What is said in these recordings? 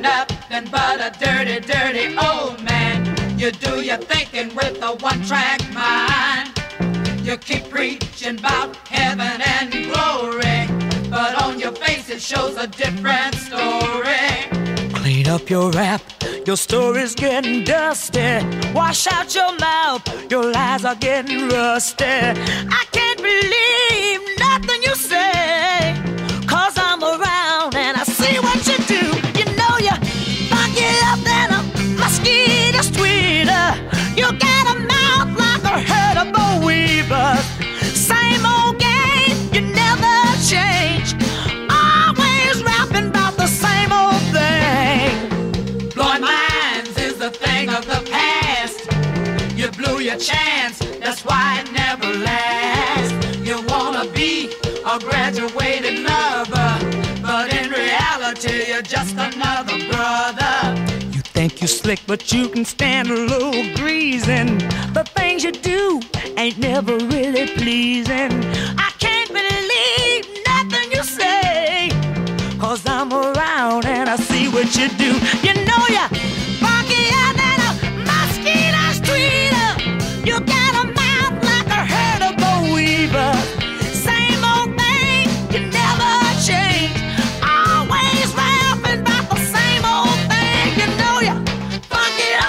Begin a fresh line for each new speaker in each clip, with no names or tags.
nothing but a dirty, dirty old man. You do your thinking with a one-track mind. You keep preaching about heaven and glory, but on your face it shows a different story.
Clean up your rap, your story's getting dusty. Wash out your mouth, your lies are getting rusty. I can't believe nothing you say, 'cause I'm around and I see what you do. You know you funky up than a mosquito's tweeter. You got a mouth like a herd of boll weavers. Same old game, you never change. Always rapping about the same old thing.
Blowing minds is the thing of the past. You blew your chance, that's why it never lasts. You wanna be a graduated lover, but in reality you're just another brother.
You think you slick, but you can stand a little greasing. The things you do ain't never really pleasing. I can't believe nothing you say, 'cause I'm around and I see what you do. You know you're funkier than a mosquito's tweeter. You got a mouth like a herd of boll weavers. Same old thing, you never change. Always rapping about the same old thing. You know you're funkier.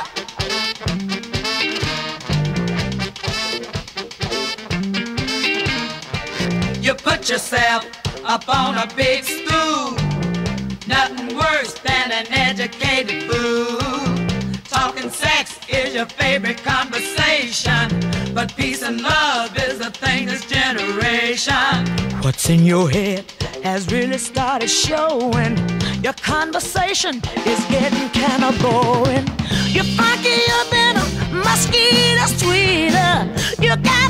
You put yourself up on a big stool, nothing worse than an educated fool. Talking sex is your favorite conversation, but peace and love is the thing this generation.
What's in your head has really started showing. Your conversation is getting kinda boring. You're funkier than a mosquito's tweeter. You got